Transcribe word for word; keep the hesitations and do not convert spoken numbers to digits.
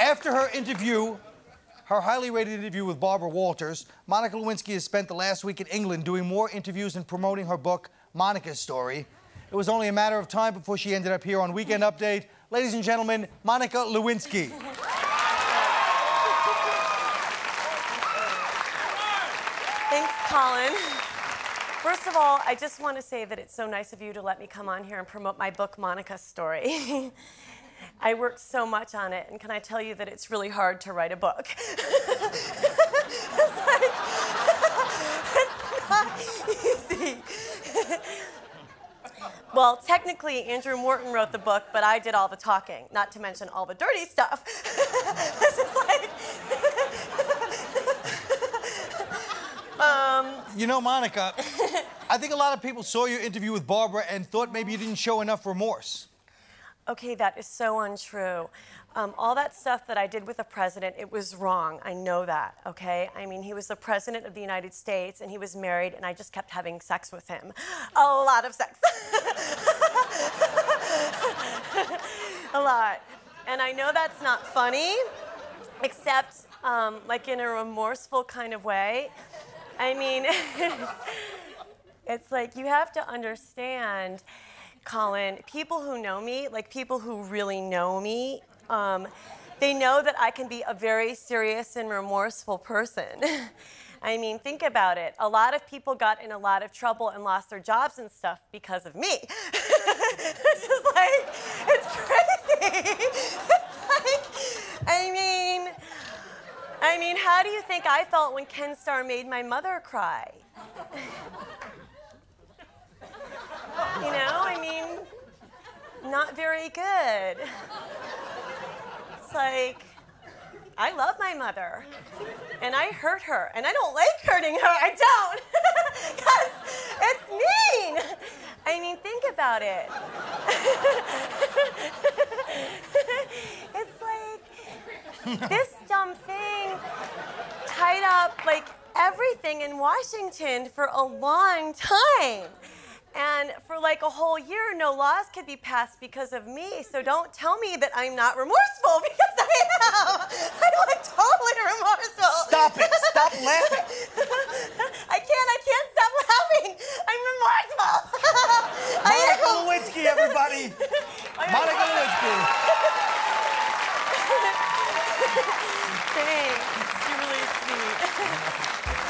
After her interview, her highly rated interview with Barbara Walters, Monica Lewinsky has spent the last week in England doing more interviews and promoting her book, Monica's Story. It was only a matter of time before she ended up here on Weekend Update. Ladies and gentlemen, Monica Lewinsky. Thanks, Colin. First of all, I just want to say that it's so nice of you to let me come on here and promote my book, Monica's Story. I worked so much on it, and can I tell you that it's really hard to write a book? It's like, it's not easy. Well, technically, Andrew Morton wrote the book, but I did all the talking, not to mention all the dirty stuff. This is like... um, you know, Monica, I think a lot of people saw your interview with Barbara and thought maybe you didn't show enough remorse. Okay, that is so untrue. Um, all that stuff that I did with the president, it was wrong. I know that, okay? I mean, he was the president of the United States, and he was married, and I just kept having sex with him. A lot of sex. A lot. And I know that's not funny, except um, like in a remorseful kind of way. I mean, it's like you have to understand, Colin, people who know me, like people who really know me, um, they know that I can be a very serious and remorseful person. I mean, think about it. A lot of people got in a lot of trouble and lost their jobs and stuff because of me. It's just like, it's crazy. It's like, I mean, I mean, how do you think I felt when Ken Starr made my mother cry? You know, I mean, not very good. It's like, I love my mother, and I hurt her, and I don't like hurting her, I don't, because it's mean. I mean, think about it. It's like, this dumb thing tied up, like, everything in Washington for a long time. And for like a whole year, no laws could be passed because of me. So don't tell me that I'm not remorseful, because I am. I'm like totally remorseful. Stop it. Stop laughing. I can't. I can't stop laughing. I'm remorseful. Monica Lewinsky, everybody. Monica Lewinsky. Thanks. You're really sweet.